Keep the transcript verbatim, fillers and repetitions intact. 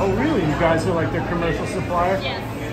Oh, really? You guys are like their commercial supplier? Yes.